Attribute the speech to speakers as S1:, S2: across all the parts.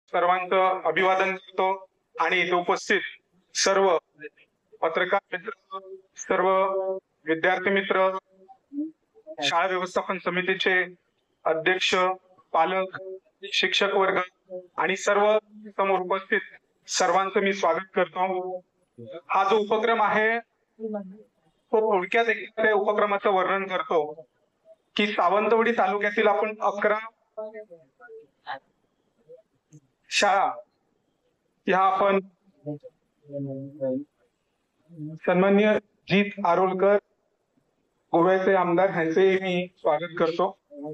S1: सर्वांचं अभिवादन करतो आणि इथे उपस्थित सर्व पत्रकार मित्र, सर्व विद्यार्थी मित्र, शाळा व्यवस्थापन समितीचे अध्यक्ष, पालक, शिक्षक वर्ग आणि सर्व समोर उपस्थित सर्वांचं मी स्वागत करतो. हा जो उपक्रम आहे तो थोडक्यात त्या उपक्रमाचं वर्णन करतो की सावंतवाडी तालुक्यातील आपण 11 शाळा ह्या आपण सन्माननीय जीत आरोलकर गोव्याचे आमदार यांचे मी स्वागत करतो.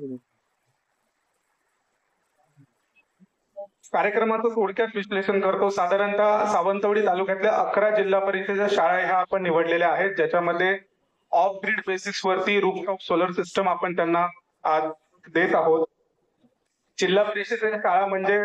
S1: कार्यक्रमाचं थोडक्यात विश्लेषण करतो. साधारणतः सावंतवाडी तालुक्यातल्या 11 जिल्हा परिषदेच्या शाळा ह्या आपण निवडलेल्या आहेत, ज्याच्यामध्ये ऑफ ग्रीड बेसिस वरती रूफटॉप सोलर सिस्टम आपण त्यांना आज देत आहोत. जिल्हा परिषदेच्या शाळा म्हणजे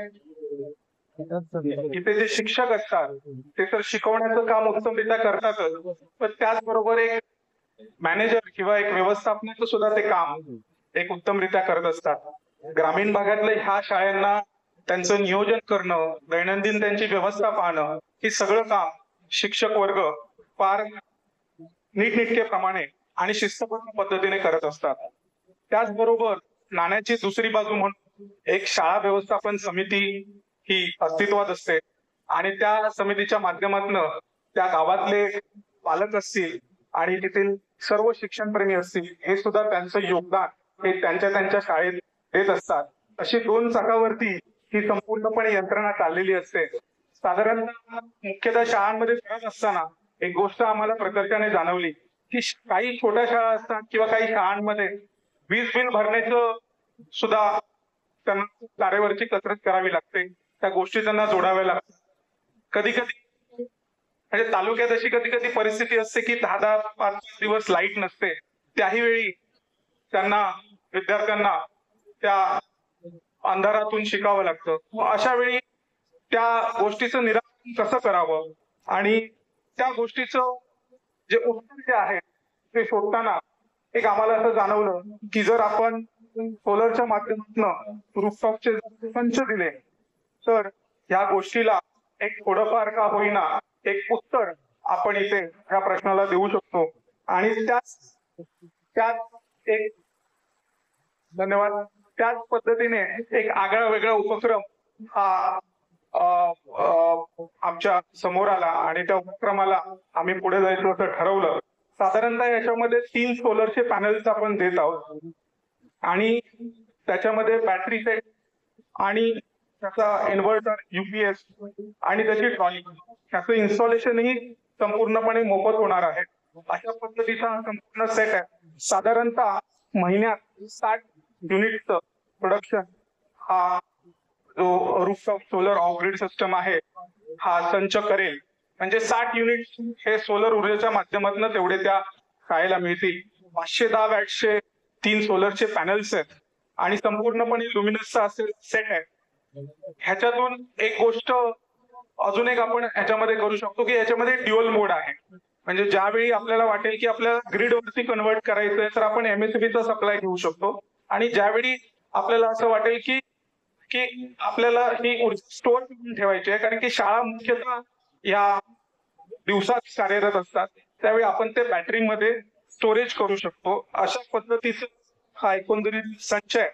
S1: इथे जे शिक्षक असतात ते तर शिकवण्याचं काम उत्तमरित्या करतातच, पण त्याचबरोबर एक मॅनेजर किंवा एक व्यवस्थापनाचं सुद्धा ते काम एक उत्तमरित्या करत असतात. ग्रामीण भागातल्या ह्या शाळांना त्यांचं नियोजन करणं, दैनंदिन त्यांची व्यवस्था पाहणं, हे सगळं काम शिक्षक वर्ग फार नीटनेटकेप्रमाणे आणि शिस्तबद्ध पद्धतीने करत असतात. त्याचबरोबर नाण्याची दुसरी बाजू म्हणून एक शाळा व्यवस्थापन समिती ही अस्तित्वात असते आणि त्या समितीच्या माध्यमातून त्या गावातले पालक असतील आणि तेथील सर्व शिक्षणप्रेमी असतील, हे सुद्धा त्यांचं योगदान हे त्यांच्या शाळेत देत असतात. अशी 2 चाकावरती ही संपूर्णपणे यंत्रणा चाललेली असते. साधारणतः मुख्यतः शाळांमध्ये फिरत असताना एक गोष्ट आम्हाला प्रकर्षाने जाणवली की काही छोट्या शाळा असतात किंवा काही शाळांमध्ये वीज बिल भरण्याचं सुद्धा त्यांना तारेवरची कसरत करावी लागते. त्या गोष्टी त्यांना जोडाव्या लागतात. कधी कधी म्हणजे तालुक्यात अशी कधी परिस्थिती असते की 10-10, 5 दिवस लाईट नसते. त्याही वेळी त्यांना विद्यार्थ्यांना त्या अंधारातून शिकावं लागतं. अशा वेळी त्या गोष्टीचं निराकरण कसं करावं आणि त्या गोष्टीचं जे उत्तर जे आहे ते शोधताना एक आम्हाला असं जाणवलं की जर आपण सोलरच्या माध्यमातून रूफटॉपचे संच दिले तर या गोष्टीला एक थोडंफार का होईना एक उत्तर आपण इथे ह्या प्रश्नाला देऊ शकतो. आणि त्याच एक धन्यवाद. त्याच पद्धतीने एक आगळा वेगळा उपक्रम हा आमच्या समोर आला आणि त्या उपक्रमाला आम्ही पुढे जायचं असं ठरवलं. साधारणतः याच्यामध्ये 3 सोलरचे पॅनल्स आपण देत आहोत आणि त्याच्यामध्ये बॅटरी सेट आणि त्याचा इन्व्हर्टर, युपीएस आणि त्याची ट्रॉली याचं इन्स्टॉलेशनही संपूर्णपणे मोफत होणार आहे. अशा पद्धतीचा संपूर्ण सेट आहे. साधारणतः महिन्यात 60 युनिटचं प्रोडक्शन हा जो rooftop solar off grid system आहे हा संच करेल. म्हणजे 60 युनिट हे सोलर ऊर्जेच्या माध्यमातून तेवढे त्या शाळेला मिळतील. 510 वॅटचे 3 सोलरचे पॅनल्स आहेत आणि संपूर्णपणे लुमिनसचा असेल सेट आहे. ह्याच्यातून एक गोष्ट अजून एक आपण ह्याच्यामध्ये करू शकतो की याच्यामध्ये ड्युअल मोड आहे. म्हणजे ज्यावेळी आपल्याला वाटेल की आपल्याला ग्रीड वरती कन्वर्ट करायचंय तर आपण एमएससीबीचा सप्लाय घेऊ शकतो आणि ज्यावेळी आपल्याला असं वाटेल की की आपल्याला ही ऊर्जा स्टोअर करून ठेवायची आहे, कारण की शाळा मुख्यतः या दिवसात कार्यरत असतात, त्यावेळी आपण ते बॅटरीमध्ये स्टोरेज करू शकतो. अशा पद्धतीचा हा एकंदरीत संच आहे.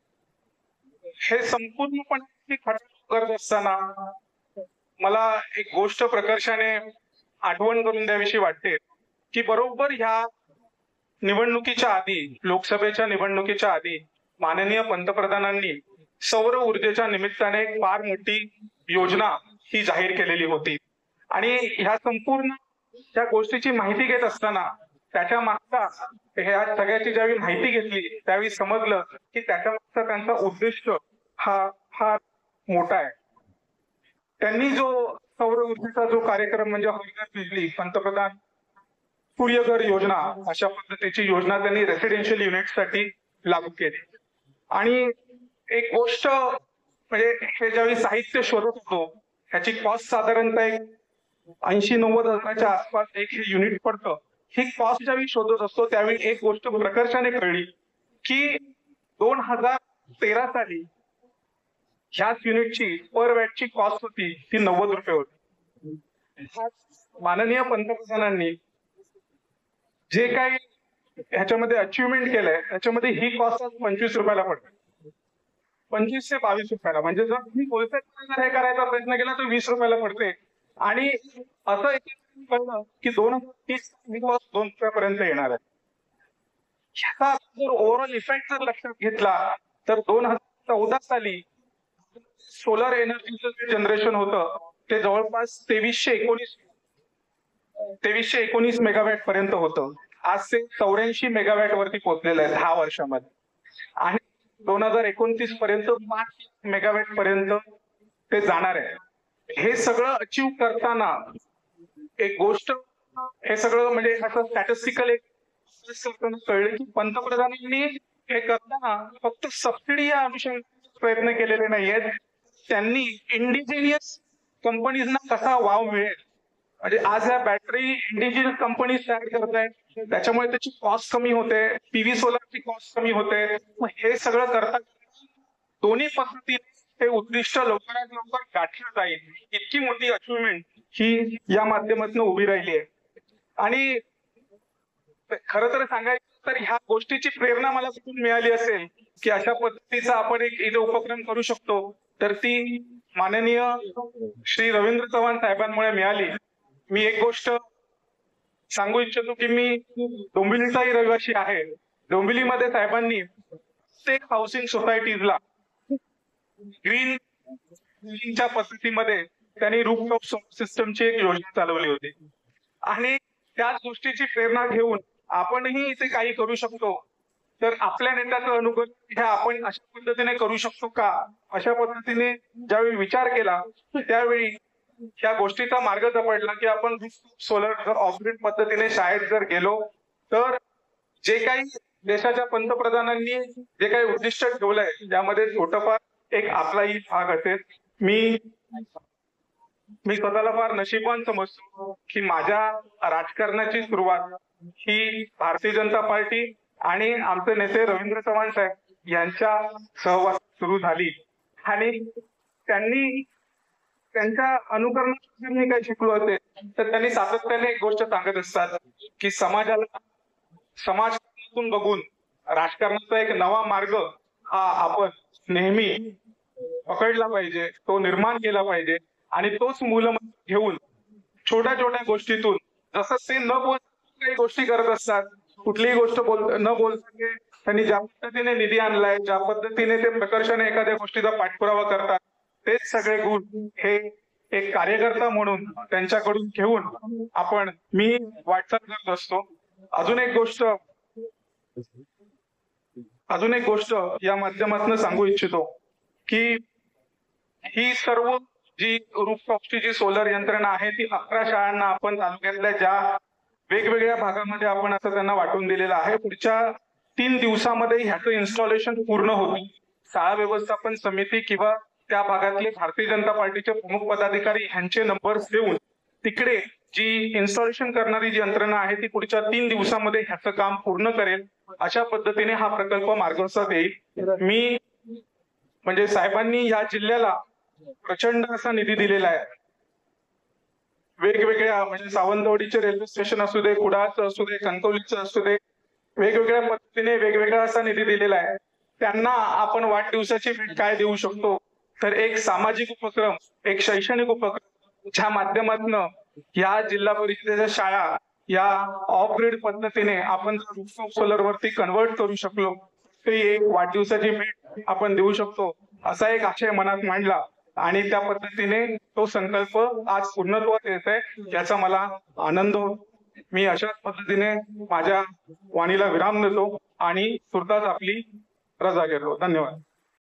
S1: हे संपूर्णपणे करत असताना मला एक गोष्ट प्रकर्षाने आठवण करून द्यावीशी वाटते की बरोबर ह्या निवडणुकीच्या आधी, लोकसभेच्या निवडणुकीच्या आधी माननीय पंतप्रधानांनी सौर ऊर्जेच्या निमित्ताने एक फार मोठी योजना ही जाहीर केलेली होती आणि ह्या संपूर्ण त्या गोष्टीची माहिती घेत असताना त्याच्या मागचा ह्या सगळ्याची ज्यावेळी माहिती घेतली त्यावेळी समजलं की त्याच्या मागचा त्यांचा उद्देश हा फार मोठा आहे. त्यांनी जो सौर ऊर्जेचा जो कार्यक्रम म्हणजे हर घर बिजली, पंतप्रधान सूर्यघर योजना अशा पद्धतीची योजना त्यांनी रेसिडेन्शियल युनिटसाठी लागू केली. आणि एक गोष्ट म्हणजे हे ज्यावेळी साहित्य शोधत होतो ह्याची कॉस्ट साधारणतः एक 80-90 हजाराच्या आसपास एक हे युनिट पडतं. ही कॉस्ट ज्यावेळी शोधत असतो त्यावेळी एक गोष्ट प्रकर्षाने कळली की 2013 साली ह्याच युनिटची पर वॅटची कॉस्ट होती ती 90 रुपये होती. माननीय पंतप्रधानांनी जे काही ह्याच्यामध्ये अचिव्हमेंट केलंय त्याच्यामध्ये ही कॉस्ट 25 रुपयाला पडते, 25 ते 22 रुपयाला. म्हणजे जर तुम्ही होलसेल हे करायचा प्रयत्न केला तर 20 रुपयाला पडते. आणि असं कळलं की 2030 ही कॉस्ट 2 रुपयापर्यंत येणार आहे. ह्याचा जर ओव्हरऑल इफेक्ट जर लक्षात घेतला तर 2014 साली सोलर एनर्जीचं जे जनरेशन होतं ते जवळपास 2319 मेगावॅट पर्यंत होतं. आज ते 84 मेगावॅट वरती पोहोचलेलं आहे 10 वर्षामध्ये. आणि 2029 पर्यंत 5 मेगावॅट पर्यंत ते जाणार आहे. हे सगळं अचीव करताना एक गोष्ट, हे सगळं म्हणजे असं स्टॅटिस्टिकल एक कळलं की पंतप्रधानांनी हे करताना फक्त सबसिडी या अनुषंगाने प्रयत्न केलेले नाहीयेत, त्यांनी इंडिजिनियस कंपनीजना कसा वाव मिळेल, म्हणजे आज या बॅटरी इंडिजिनियस कंपनीज तयार करत आहेत, त्याच्यामुळे त्याची कॉस्ट कमी होते, पीव्ही सोलरची कॉस्ट कमी होते. मग हे सगळं करता दोन्ही पद्धतीने हे उद्दिष्ट लवकरात लवकर गाठलं जाईल, इतकी मोठी अचिव्हमेंट ही या माध्यमातून उभी राहिली आहे. आणि खरं तर सांगायचं तर ह्या गोष्टीची प्रेरणा मला कुठून मिळाली असेल की अशा पद्धतीचा आपण एक इथे उपक्रम करू शकतो, तर ती माननीय श्री रवींद्र चव्हाण साहेबांमुळे मिळाली. मी एक गोष्ट सांगू इच्छितो की मी डोंबिवलीचाही रहिवासी आहे. डोंबिवलीमध्ये साहेबांनी प्रत्येक हाऊसिंग सोसायटीजला ग्रीनच्या पद्धतीमध्ये त्यांनी रूफटॉप सिस्टमची एक योजना चालवली होती. आणि त्याच गोष्टीची प्रेरणा घेऊन आपणही इथे काही करू शकतो. तर आपल्या नेत्याचं अनुकरण हे आपण अशा पद्धतीने करू शकतो का, अशा पद्धतीने ज्यावेळी विचार केला त्यावेळी त्या गोष्टीचा मार्ग पडला की आपण सोलर जर ऑफग्रिड पद्धतीने शाळेत जर गेलो तर जे काही देशाच्या पंतप्रधानांनी जे काही उद्दिष्ट ठेवलंय त्यामध्ये छोटंफार एक आपलाही भाग असेल. मी स्वतःला फार नशीबवान समजतो की माझ्या राजकारणाची सुरुवात ही भारतीय जनता पार्टी आणि आमचे नेते रवींद्र चव्हाण साहेब यांच्या सहवासात सुरू झाली. आणि त्यांनी त्यांच्या अनुकरणात मी काय शिकलो असेल तर त्यांनी सातत्याने एक गोष्ट सांगत असतात की समाजातून बघून राजकारणाचा एक नवा मार्ग हा आपण नेहमी पकडला पाहिजे, तो निर्माण केला पाहिजे. आणि तोच मूलमंत्र घेऊन छोट्या छोट्या गोष्टीतून, जसं ते न बोलता काही गोष्टी करत असतात, कुठलीही गोष्ट न बोलता त्यांनी ज्या पद्धतीने निधी आणलाय, ज्या पद्धतीने ते प्रकर्षाने एखाद्या गोष्टीचा पाठपुरावा करतात, तेच सगळे गुण हे एक कार्यकर्ता म्हणून त्यांच्याकडून घेऊन मी वाटचाल करत असतो. अजून एक गोष्ट या माध्यमातून सांगू इच्छितो की ही सर्व जी रूफटॉपची जी सोलर यंत्रणा आहे ती 11 शाळांना आपण तालुक्यातल्या ज्या वेगवेगळ्या भागामध्ये आपण असं त्यांना वाटून दिलेलं आहे. पुढच्या 3 दिवसामध्ये ह्याचं इन्स्टॉलेशन पूर्ण होईल. शाळा व्यवस्थापन समिती किंवा त्या भागातले भारतीय जनता पार्टीचे प्रमुख पदाधिकारी ह्यांचे नंबर्स देऊन तिकडे जी इन्स्टॉलेशन करणारी जी यंत्रणा आहे ती पुढच्या 3 दिवसामध्ये ह्याचं काम पूर्ण करेल. अशा पद्धतीने हा प्रकल्प मार्गस्थ येईल. मी म्हणजे साहेबांनी या जिल्ह्याला प्रचंड असा निधी दिलेला आहे. वेगवेगळ्या म्हणजे सावंतवाडीचे रेल्वे स्टेशन असू दे, कुडाळचं असू दे, कणकवलीचं असू दे, वेगवेगळ्या पद्धतीने वेगवेगळा असा निधी दिलेला आहे. त्यांना आपण वाढदिवसाची भेट काय देऊ शकतो तर एक सामाजिक उपक्रम, एक शैक्षणिक उपक्रम ज्या माध्यमातून या जिल्हा परिषदेच्या शाळा या ऑफ ग्रिड पद्धतीने आपण रूफटॉप सोलर वरती कन्वर्ट करू शकलो ते एक वाढदिवसाची भेट आपण देऊ शकतो असा एक आशय मनात मांडला. आणि त्या पद्धतीने तो संकल्प आज पूर्णत्वास येत आहे याचा मला आनंद होतो. मी अशाच पद्धतीने माझ्या वाणीला विराम देतो आणि तुर्तास आपली रजा घेतो. धन्यवाद.